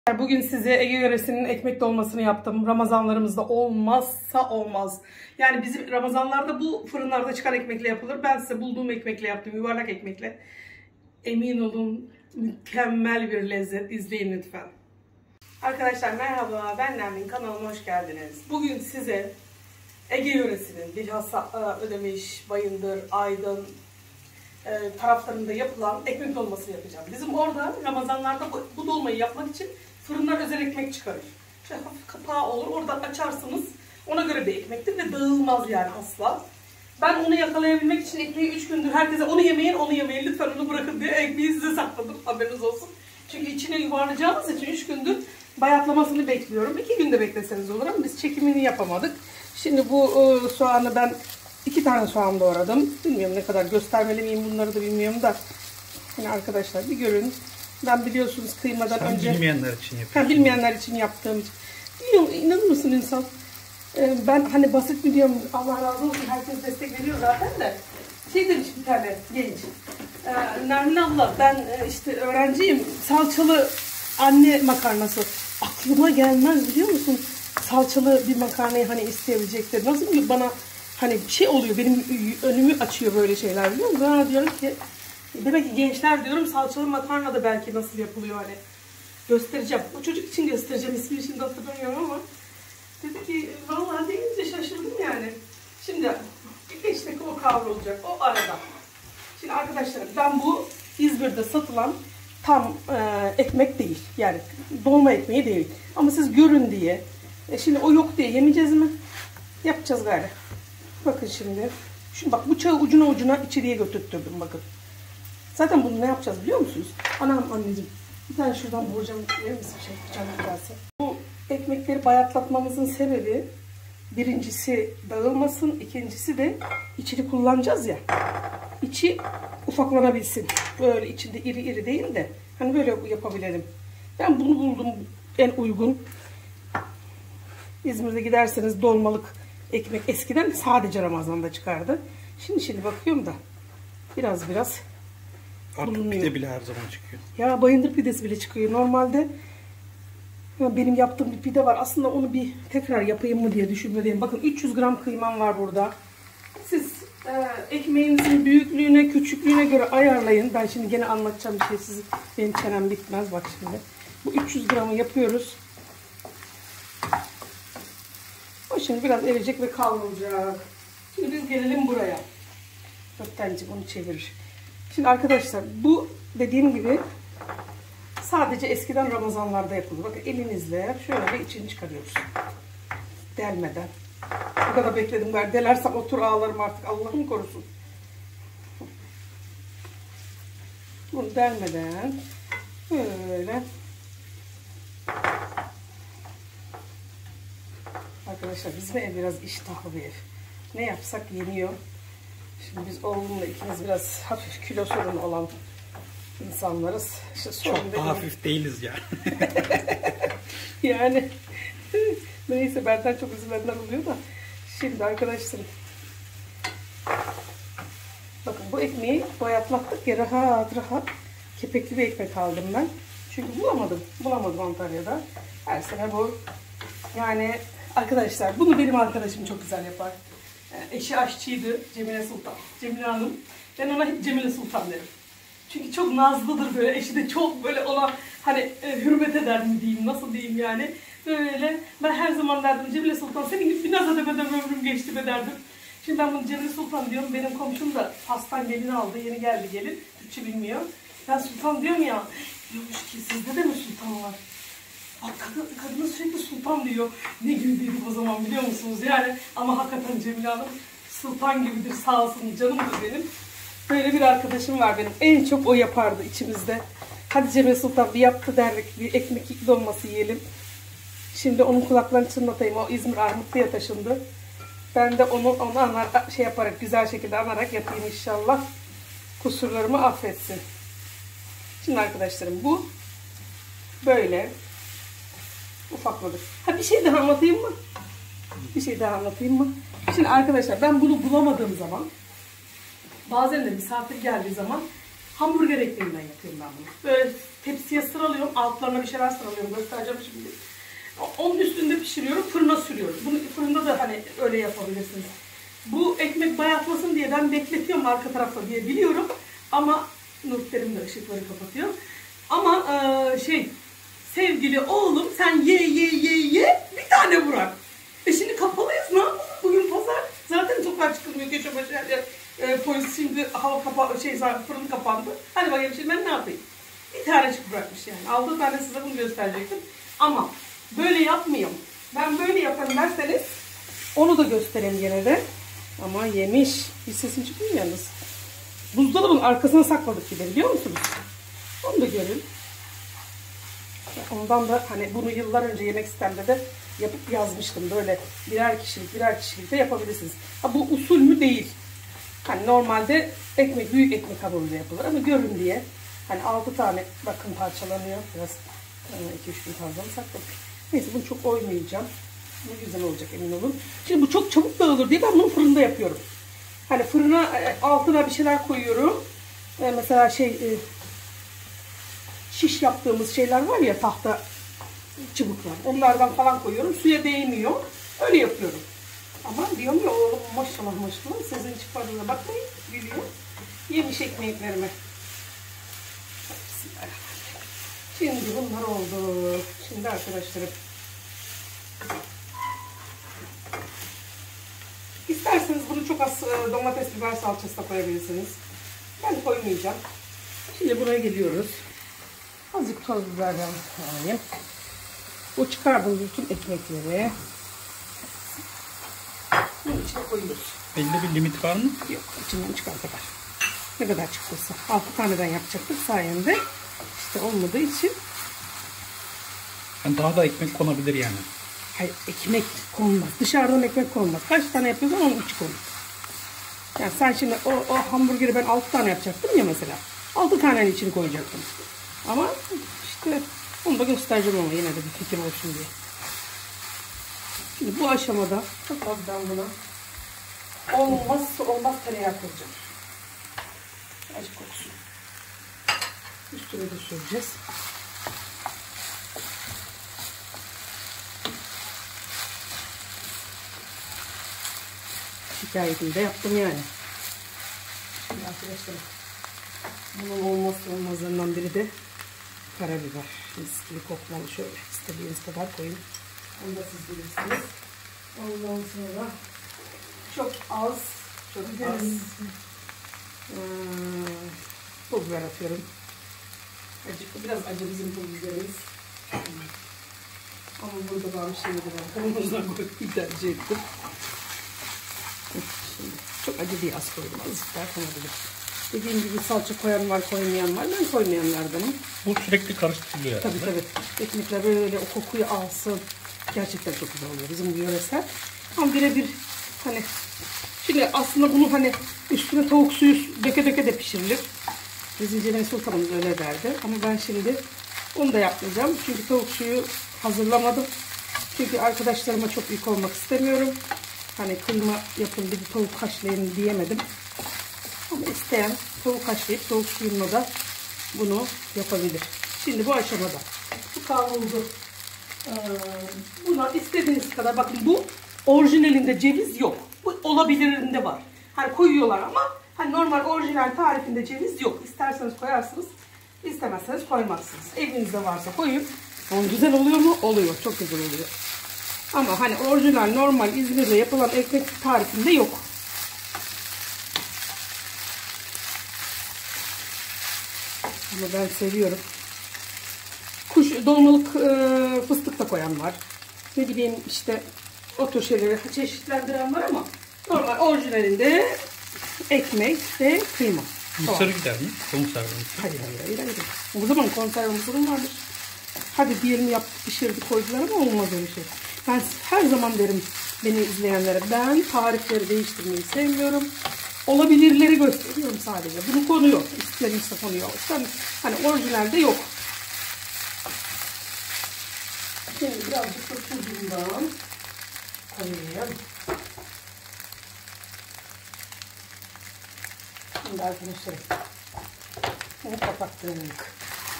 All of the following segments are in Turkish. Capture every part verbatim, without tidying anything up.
Bugün size Ege yöresinin ekmek dolmasını yaptım. Ramazanlarımızda olmazsa olmaz. Yani bizim Ramazanlarda bu fırınlarda çıkan ekmekle yapılır. Ben size bulduğum ekmekle yaptım. Yuvarlak ekmekle. Emin olun mükemmel bir lezzet. İzleyin lütfen. Arkadaşlar merhaba. Ben Nermin. Kanalıma hoş geldiniz. Bugün size Ege yöresinin bilhassa Ödemiş, Bayındır, Aydın taraflarında yapılan ekmek dolması yapacağım. Bizim orada Ramazanlarda bu, bu dolmayı yapmak için fırınlar özel ekmek çıkarır. Şöyle hafif kapağı olur. Oradan açarsınız. Ona göre bir ekmektir ve dağılmaz yani asla. Ben onu yakalayabilmek için ekmeği üç gündür herkese onu yemeyin, onu yemeyin, lütfen onu bırakın diye ekmeği size sakladım. Haberiniz olsun. Çünkü içine yuvarlayacağımız için üç gündür bayatlamasını bekliyorum. iki günde bekleseniz olur ama biz çekimini yapamadık. Şimdi bu e, soğanı ben iki tane soğan doğradım. Bilmiyorum ne kadar göstermeli miyim bunları da bilmiyorum da. Yani arkadaşlar bir görün. Ben biliyorsunuz kıymadan Sen önce... bilmeyenler için yapıyorum. Ha, bilmeyenler için yaptığım için. Biliyorum, inanır mısın insan? Ee, ben hani basit biliyorum. Allah razı olsun. Herkes destek veriyor zaten de. Şey demiş bir tane genç. Ee, Nermin abla ben e, işte öğrenciyim. Salçalı anne makarnası. Aklıma gelmez biliyor musun? Salçalı bir makarnayı hani isteyebilecektir. Nasıl bana hani bir şey oluyor. Benim önümü açıyor böyle şeyler biliyor musun? Ben diyorum ki demek ki gençler diyorum salçalı makarna da belki nasıl yapılıyor hani. Göstereceğim. O çocuk için göstereceğim. İsmini şimdi hatırlamıyorum ama. Dedi ki vallahi deyince şaşırdım yani. Şimdi beş dakika o kavrulacak. O arada. Şimdi arkadaşlar ben bu İzmir'de satılan tam e, ekmek değil. Yani dolma ekmeği değil. Ama siz görün diye. E şimdi o yok diye yemeyeceğiz mi? Yapacağız galiba. Bakın şimdi. Şimdi bak bıçağı ucuna ucuna içeriye götürttürdüm bakın. Zaten bunu ne yapacağız biliyor musunuz? Anam anneciğim. Bir tane şuradan borcam verir misin? Şey, bıçağım gelsin. Bu ekmekleri bayatlatmamızın sebebi birincisi dağılmasın. İkincisi de içini kullanacağız ya. İçi ufaklanabilsin. Böyle içinde iri iri değil de hani böyle yapabilelim. Ben bunu buldum en uygun. İzmir'de giderseniz dolmalık ekmek eskiden sadece Ramazan'da çıkardı. Şimdi şimdi bakıyorum da biraz biraz artık bulunuyor. Pide bile her zaman çıkıyor. Ya Bayındır pidesi bile çıkıyor. Normalde benim yaptığım bir pide var. Aslında onu bir tekrar yapayım mı diye düşünmedeyim. Bakın üç yüz gram kıymam var burada. Siz e, ekmeğinizin büyüklüğüne, küçüklüğüne göre ayarlayın. Ben şimdi gene anlatacağım bir şey. Sizi, benim çenem bitmez bak şimdi. Bu üç yüz gramı yapıyoruz. O şimdi biraz eriyecek ve kavrulacak. Şimdi biz gelelim buraya. Köftenci bunu çevirir. Şimdi arkadaşlar bu dediğim gibi sadece eskiden Ramazanlarda yapılır. Bakın elinizle şöyle içini çıkarıyoruz. Delmeden. Bu kadar bekledim ben. Delersem otur ağlarım artık. Allah'ım korusun. Bunu delmeden böyle. Arkadaşlar bizim ev biraz iştahlı bir ev. Ne yapsak yeniyor. Şimdi biz oğlumla ikimiz biraz hafif kilo sorunu olan insanlarız. İşte çok da hafif değiliz yani. Yani neyse benden çok üzülenler oluyor da. Şimdi arkadaşlarım bakın bu ekmeği bayatlattık ya rahat rahat kepekli bir ekmek aldım ben. Çünkü bulamadım. Bulamadım Antalya'da. Her sene bu. Yani arkadaşlar bunu benim arkadaşım çok güzel yapar. Eşi aşçıydı Cemile Sultan. Cemile Hanım. Ben ona hep Cemile Sultan derim. Çünkü çok nazlıdır böyle. Eşi de çok böyle ona hani e, hürmet eder mi diyeyim, nasıl diyeyim yani. Böyle ben her zaman derdim Cemile Sultan senin gibi bir naz edemeden ömrüm geçti be derdim. Şimdi ben bunu Cemile Sultan diyorum. Benim komşum da Fas'tan gelin aldı. Yeni geldi gelin. Türkçe bilmiyor. Ben Sultan diyorum ya. Diyormuş ki sizde de mi Sultan var? Bak kadın, kadına sürekli sultan diyor. Ne güldüydük o zaman biliyor musunuz? Yani ama hakikaten Cemile Hanım sultan gibidir sağ olsun canımdır benim. Böyle bir arkadaşım var benim. En çok o yapardı içimizde. Hadi Cemile Sultan bir yaptı derdik. Bir ekmek dolması yiyelim. Şimdi onun kulaklarını çınlatayım. O İzmir Armutlu'ya taşındı. Ben de onu, onu anar, şey yaparak güzel şekilde anarak yapayım inşallah. Kusurlarımı affetsin. Şimdi arkadaşlarım bu böyle. Ufakladık. Ha bir şey daha anlatayım mı? Bir şey daha anlatayım mı? Şimdi arkadaşlar ben bunu bulamadığım zaman bazen de misafir geldiği zaman Hamburger ekmeğinden yapıyorum ben bunu. Böyle tepsiye sıralıyorum. Altlarına bir şeyler sıralıyorum. Göstereceğim şimdi. Onun üstünde pişiriyorum. Fırına sürüyorum. Bunu fırında da hani öyle yapabilirsiniz. Bu ekmek bayatmasın diye ben bekletiyorum arka tarafta diye biliyorum. Ama Nurterim de ışıkları kapatıyor. Ama e, şey sevgili oğlum sen ye ye ye ye bir tane bırak. E şimdi kapalıyız, ne yapalım? Bugün pazar. Zaten sokağa çıkılmıyor. Köşe başı her yer. E, polis şimdi hava kapa şey fırın kapandı. Hadi bakayım şimdi ben ne yapayım? Bir tanecik bırakmış yani. Aldığı tane size bunu gösterecektim. Ama böyle yapmayayım. Ben böyle yaparım derseniz onu da göstereyim gene de. Ama yemiş. Bir sesim çıkmıyor yalnız. Buzdolabının arkasına sakladık bir de, biliyor musunuz? Onu da görün. Ondan da hani bunu yıllar önce yemek sistemde de yapıp yazmıştım. Böyle birer kişilik birer kişilik de yapabilirsiniz. Ha, bu usul mü değil. Hani normalde ekmek büyük ekmek hamuruyla yapılır ama görün diye. Hani altı tane bakın parçalanıyor. Biraz iki üç gün fazla mı sakladık. Neyse bunu çok oymayacağım. Bu güzel olacak, emin olun. Şimdi bu çok çabuk dağılır diye ben bunu fırında yapıyorum. Hani fırına altına bir şeyler koyuyorum. Mesela şey şiş yaptığımız şeyler var ya, tahta çubuklar. Onlardan falan koyuyorum. Suya değmiyor. Öyle yapıyorum. Ama diyorum ya oğlum maşallah maşallah sizin çıkardığına bakmayın. Gülüyor. Yemiş ekmeklerime. Şimdi bunlar oldu. Şimdi arkadaşlarım. İsterseniz bunu çok az domates biber salçası da koyabilirsiniz. Ben koymayacağım. Şimdi buraya geliyoruz. Azıcık toz biberden alayım. Bu çıkardığım bütün ekmekleri bunun içine koyuyoruz. Belli bir limit var mı? Yok, içinden çıkan kadar. Ne kadar çıktıysa. altı taneden yapacaktık sayende. İşte olmadığı için. Yani daha da ekmek konabilir yani. Hayır, ekmek konmaz. Dışarıdan ekmek konmaz. Kaç tane yapıyorsan onun içi konur. Yani sen şimdi o, o hamburgeri ben altı tane yapacaktım ya mesela. altı tanenin içini koyacaktım. Ama işte onu da göstereceğim ama yine de bir fikir olsun diye. Şimdi bu aşamada çok az ben buna olmazsa olmaz tereyağı koyacağım. Azıcık kokusun. Üstüne de süreceğiz. Şikayetini de yaptım yani. Şimdi arkadaşlar bunun olmazsa olmazlarından biri de karabiber. Mis gibi koklalı, şöyle istediğiniz kadar koyun. Onu da siz bilirsiniz. Ondan sonra çok az, çok az hmm, pul biber atıyorum. Acı, biraz acı bizim pul biberimiz. Ama burada var bir şey de ben kavanoza koyup tercih ettim. Şimdi çok acı diye az koydum. Azıcık daha konabilir. Dediğim gibi salça koyan var, koymayan var. Ben koymayanlardanım. Bu sürekli karıştırılıyor. Tabii tabii. Ekmekler böyle o kokuyu alsın. Gerçekten çok güzel oluyor bizim bu yöresel. Ama birebir hani şimdi aslında bunu hani üstüne tavuk suyu döke döke de pişirilir. Bizim Cemil Sultanımız öyle derdi. Ama ben şimdi onu da yapmayacağım. Çünkü tavuk suyu hazırlamadım. Çünkü arkadaşlarıma çok yük olmak istemiyorum. Hani kıyma yapın bir de tavuk haşlayın diyemedim. Ama isteyen tavuk haşlayıp tavuk suyunla da bunu yapabilir. Şimdi bu aşamada bu kavruldu. Ee, buna istediğiniz kadar, bakın bu orijinalinde ceviz yok. Bu olabilirinde var. Hani koyuyorlar ama hani normal orijinal tarifinde ceviz yok. İsterseniz koyarsınız, istemezseniz koymazsınız. Evinizde varsa koyun. Onun güzel oluyor mu? Oluyor. Çok güzel oluyor. Ama hani orijinal normal İzmir'de yapılan ekmek tarifinde yok. Ama ben seviyorum. Kuş dolmalık e, fıstık da koyan var. Ne bileyim işte o tür şeyleri çeşitlendiren var ama normal orijinalinde ekmek ve kıyma. Mısır gider mi? Konserve mısır. Hayır hayır hayır. hayır. O zaman konserve mısırım vardır. Hadi diyelim yaptık, pişirdik, koydular ama olmaz öyle şey. Ben her zaman derim beni izleyenlere, ben tarifleri değiştirmeyi sevmiyorum. Olabilirleri gösteriyorum sadece. Bunu konuyor. İsterse konuyor. İster, hani orijinalde yok. Şimdi birazcık da tuzundan koyayım. Şimdi arkadaşlar Bunu kapattık.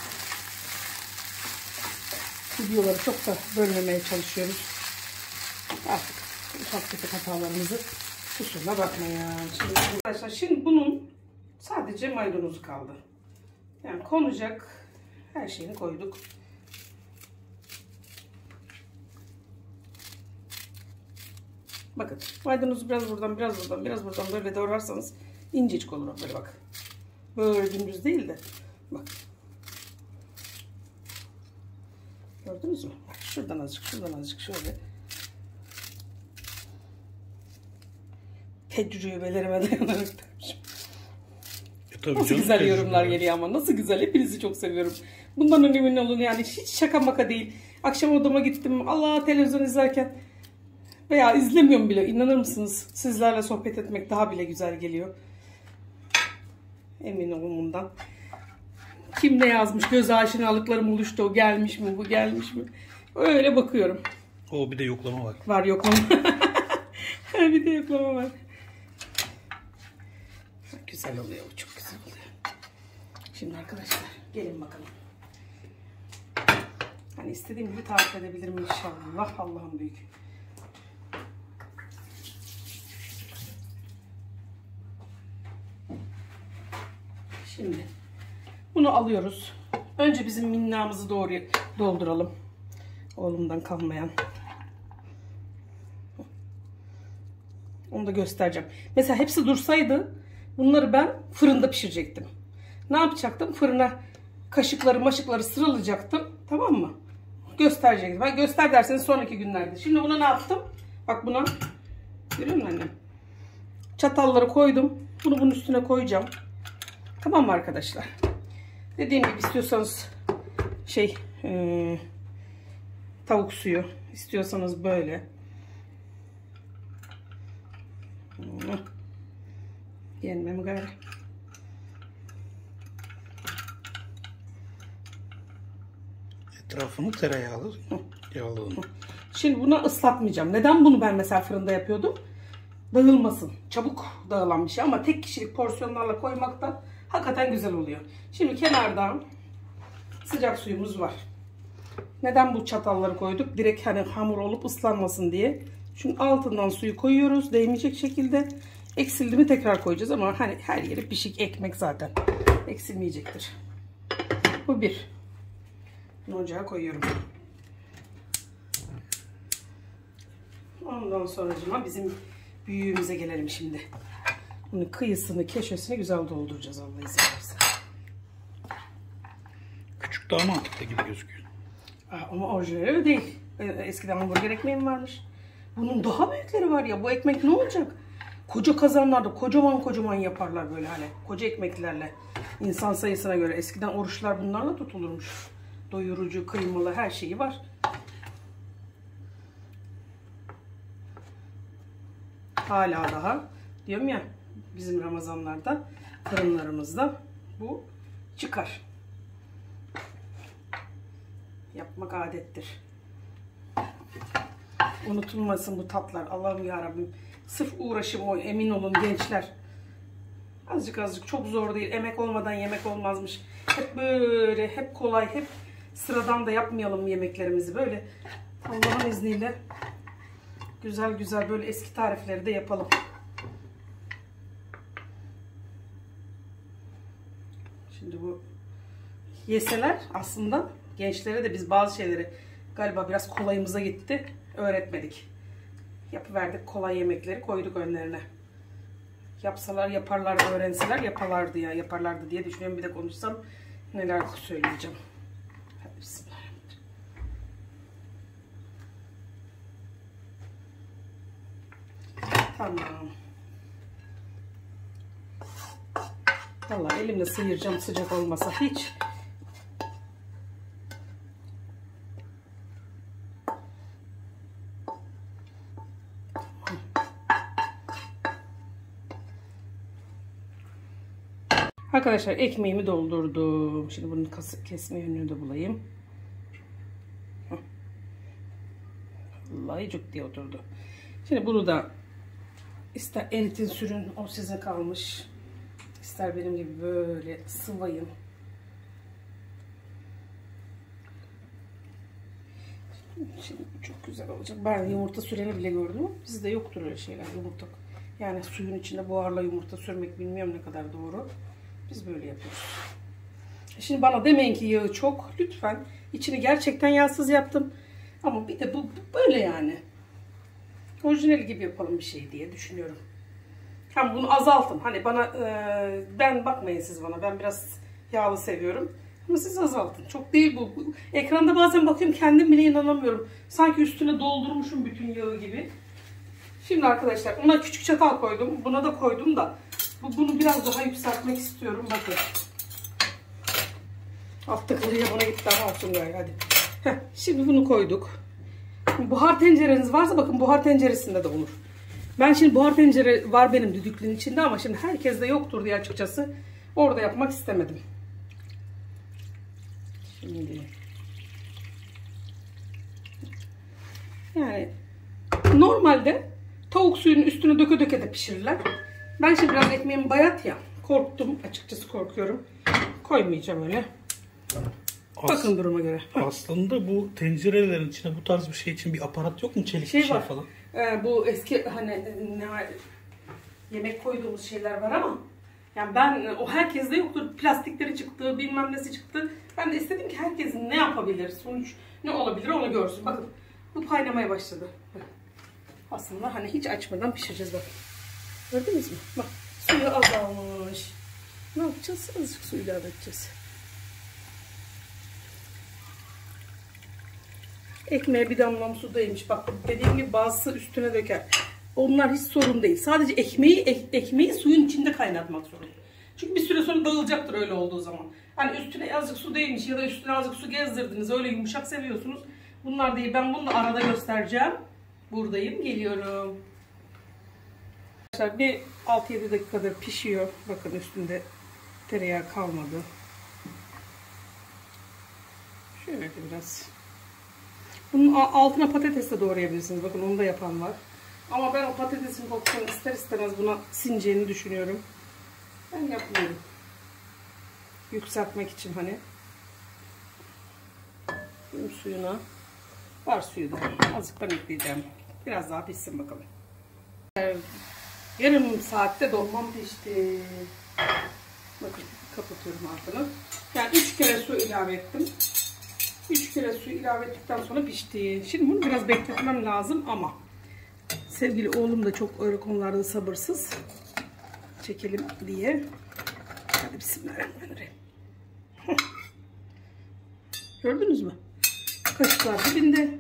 Videoları çok da bölmemeye çalışıyoruz. Artık ufak tefek hatalarımızı kusuruna bakmayın. Şimdi arkadaşlar, şimdi bunun sadece maydanozu kaldı. Yani konacak her şeyini koyduk. Bakın, maydanozu biraz buradan, biraz buradan, biraz buradan böyle doğrarsanız incecik olur böyle, bak. Böyle dümdüz değil de bak. Gördünüz mü? Bak, şuradan azıcık, şuradan azıcık şöyle. Tecrübelerime dayanarak demişim. E, tabii nasıl canım, güzel yorumlar tecrübe. geliyor ama. Nasıl güzel. Hepinizi çok seviyorum. Bundan emin olun yani. Hiç şaka maka değil. Akşam odama gittim. Allah, televizyon izlerken veya izlemiyorum bile. İnanır mısınız? Sizlerle sohbet etmek daha bile güzel geliyor. Emin olun bundan. Kim ne yazmış? Göz aşinalıklarım oluştu. O gelmiş mi? Bu gelmiş mi? Öyle bakıyorum. O bir de yoklama var. Var yoklama. Bir de yoklama var. Güzel oluyor. Çok güzel oluyor. Şimdi arkadaşlar gelin bakalım. Hani istediğim gibi tarif edebilirim inşallah. Allah'ım büyük. Şimdi bunu alıyoruz. Önce bizim minnamızı doğru dolduralım. Oğlumdan kalmayan. Onu da göstereceğim. Mesela hepsi dursaydı bunları ben fırında pişirecektim. Ne yapacaktım? Fırına kaşıkları maşıkları sıralayacaktım. Tamam mı? Gösterecektim. Ben göster derseniz sonraki günlerde. Şimdi buna ne yaptım? Bak buna. Görüyor musun annem? Çatalları koydum. Bunu bunun üstüne koyacağım. Tamam mı arkadaşlar? Dediğim gibi istiyorsanız şey e, tavuk suyu, istiyorsanız böyle. Yenmem galiba. Etrafını tereyağlı yağladın. Şimdi bunu ıslatmayacağım. Neden bunu ben mesela fırında yapıyordum? Dağılmasın. Çabuk dağılan bir şey ama tek kişilik porsiyonlarla koymak da hakikaten güzel oluyor. Şimdi kenardan sıcak suyumuz var. Neden bu çatalları koyduk? Direkt hani hamur olup ıslanmasın diye. Şunun altından suyu koyuyoruz. Değmeyecek şekilde. Eksildi mi tekrar koyacağız ama hani her yeri pişik ekmek zaten. Eksilmeyecektir. Bu bir. Bunu ocağa koyuyorum. Ondan sonra bizim büyüğümüze gelelim şimdi. Bunun kıyısını, keşesini güzel dolduracağız Allah izin verirse. Küçük daha mantıklı gibi gözüküyor. Aa, ama orijinali öyle değil. Eskiden hamburger ekmeğim varmış. Bunun daha büyükleri var ya. Bu ekmek ne olacak? Koca kazanlarda kocaman kocaman yaparlar böyle hani. Koca ekmeklerle. İnsan sayısına göre. Eskiden oruçlar bunlarla tutulurmuş. Doyurucu, kıymalı her şeyi var. Hala daha diyorum ya, bizim Ramazanlarda fırınlarımızda bu çıkar. Yapmak adettir. Unutulmasın bu tatlar. Allah'ım yarabbim. Sırf uğraşım o, emin olun gençler. Azıcık azıcık, çok zor değil. Emek olmadan yemek olmazmış. Hep böyle, hep kolay, hep sıradan da yapmayalım yemeklerimizi. Böyle Allah'ın izniyle güzel güzel böyle eski tarifleri de yapalım. Şimdi bu yeseler aslında gençlere de biz bazı şeyleri galiba biraz kolayımıza gitti. Öğretmedik. Yapıverdik kolay yemekleri, koyduk önlerine. Yapsalar yaparlardı, öğrenseler yaparlardı ya, yaparlardı diye düşünüyorum. Bir de konuşsam neler söyleyeceğim. Hadi bismillahirrahmanirrahim. Tamam. Vallahi elimle sıyıracağım sıcak olmasa hiç. Arkadaşlar ekmeğimi doldurdum. Şimdi bunun kesme yönünü de bulayım. Vallahi cuk diye oturdu. Şimdi bunu da ister eritin sürün, o size kalmış. İster benim gibi böyle sıvayın. Şimdi çok güzel olacak. Ben yumurta süreni bile gördüm. Bizde yoktur öyle şeyler, yumurta. Yani suyun içinde buharla yumurta sürmek bilmiyorum ne kadar doğru. Biz böyle yapıyoruz. Şimdi bana demeyin ki yağı çok. Lütfen. İçini gerçekten yağsız yaptım. Ama bir de bu, bu böyle yani. Orijinal gibi yapalım bir şey diye düşünüyorum. Hem bunu azaltın. Hani bana e, ben bakmayın siz bana. Ben biraz yağlı seviyorum. Ama siz azaltın. Çok değil bu. bu. Ekranda bazen bakıyorum kendim bile inanamıyorum. Sanki üstüne doldurmuşum bütün yağı gibi. Şimdi arkadaşlar ona küçük çatal koydum. Buna da koydum da bu, bunu biraz daha yükseltmek istiyorum. Bakın. Alttakileri yabana gitti ama olsun gayet. Hadi. Heh, şimdi bunu koyduk. Buhar tencereniz varsa bakın buhar tenceresinde de olur. Ben şimdi buhar tencere var benim düdüklünün içinde ama şimdi herkes de yoktur diye açıkçası orada yapmak istemedim. Şimdi yani normalde tavuk suyunun üstüne döke döke de pişirirler. Ben şimdi biraz ekmeğim bayat ya. Korktum. Açıkçası korkuyorum. Koymayacağım öyle. As Bakın duruma göre. Aslında bu tencerelerin içine bu tarz bir şey için bir aparat yok mu? Çelik şey, bir şey var. falan. Ee, bu eski hani ne, yemek koyduğumuz şeyler var ama yani ben o herkeste yoktur. Plastikleri çıktı, bilmem nesi çıktı. Ben de istedim ki herkes ne yapabilir, sonuç ne olabilir onu görsün. Bakın bu kaynamaya başladı. Aslında hani hiç açmadan pişireceğiz bak. Gördünüz mü? Bak suyu azalmış. Ne yapacağız? Azıcık su ilave edeceğiz. Ekmeğe bir damlam su değmiş. Bak dediğim gibi bazısı üstüne döker. Onlar hiç sorun değil. Sadece ekmeği ek, ekmeği suyun içinde kaynatmak sorun. Çünkü bir süre sonra dağılacaktır öyle olduğu zaman. Hani üstüne azıcık su değmiş ya da üstüne azıcık su gezdirdiniz. Öyle yumuşak seviyorsunuz. Bunlar değil. Ben bunu da arada göstereceğim. Buradayım. Geliyorum. Arkadaşlar bir altı yedi dakikadır pişiyor. Bakın üstünde tereyağı kalmadı. Şöyle biraz. Bunun altına patates de doğrayabilirsiniz. Bakın onu da yapan var. Ama ben o patatesin kokusunu ister istemez buna sineceğini düşünüyorum. Ben yapmıyorum. Yükseltmek için hani. Bunun suyuna. Var suyu da. Azıcık ben ekleyeceğim. Biraz daha pişsin bakalım. Yarım saatte dolmam pişti. Bakın kapatıyorum altını. Yani üç kere su ilave ettim. üç kere su ilave ettikten sonra pişti. Şimdi bunu biraz bekletmem lazım ama sevgili oğlum da çok öyle konularda sabırsız. Çekelim diye. Hadi bismillahirrahmanirrahim. Gördünüz mü? Kaşıklar dibinde.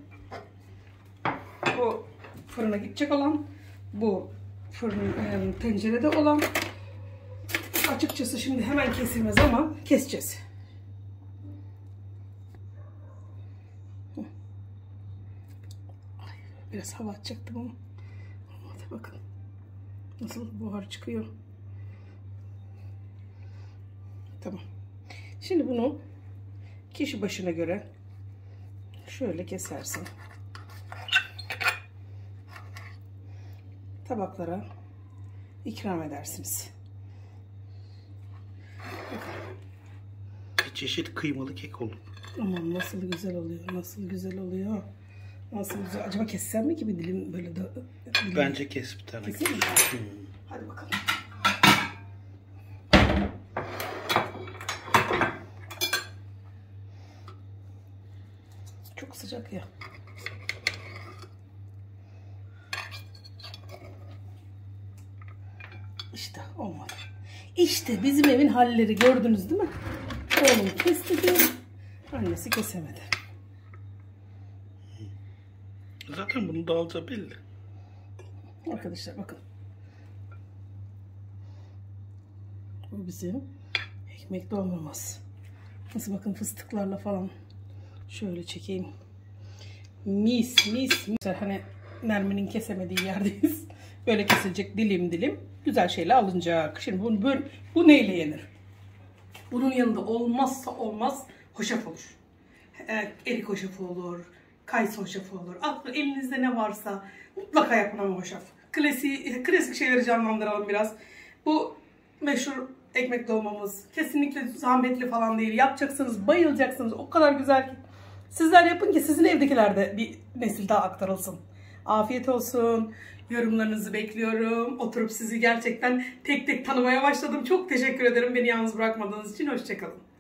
Bu fırına gidecek olan, bu fırın e, tencerede olan. Açıkçası şimdi hemen kesilmez ama keseceğiz. Biraz hava atacaktım ama. Hadi bakın. Nasıl buhar çıkıyor. Tamam. Şimdi bunu kişi başına göre şöyle kesersin. Tabaklara ikram edersiniz. Bir çeşit kıymalı kek olur. Aman nasıl güzel oluyor. Nasıl güzel oluyor. Nasıl güzel. Acaba kessem mi ki bir dilim böyle de? Dilim. Bence kes bir tane. Keseyim mi? Hmm. Hadi bakalım. Çok sıcak ya. İşte olmadı. İşte bizim evin halleri gördünüz değil mi? Oğlum kesti, annesi kesemedi. Zaten bunu da alacağı belli. Arkadaşlar bakın. Bu bizim ekmek dolmamız. Nasıl bakın fıstıklarla falan. Şöyle çekeyim. Mis mis mis. Hani merminin kesemediği yerdeyiz. Böyle kesilecek dilim dilim. Güzel şeyle alınacak. Şimdi bunu böyle, bu neyle yenir? Bunun yanında olmazsa olmaz hoşaf olur. Evet, erik hoşafı olur. Kayısı hoşafı olur. Aklı elinizde ne varsa mutlaka yapın ama hoşaf. Klasik, klasik şeyleri canlandıralım biraz. Bu meşhur ekmek dolmamız. Kesinlikle zahmetli falan değil. Yapacaksınız, bayılacaksınız. O kadar güzel ki. Sizler yapın ki sizin evdekilerde bir nesil daha aktarılsın. Afiyet olsun. Yorumlarınızı bekliyorum. Oturup sizi gerçekten tek tek tanımaya başladım. Çok teşekkür ederim beni yalnız bırakmadığınız için. Hoşçakalın.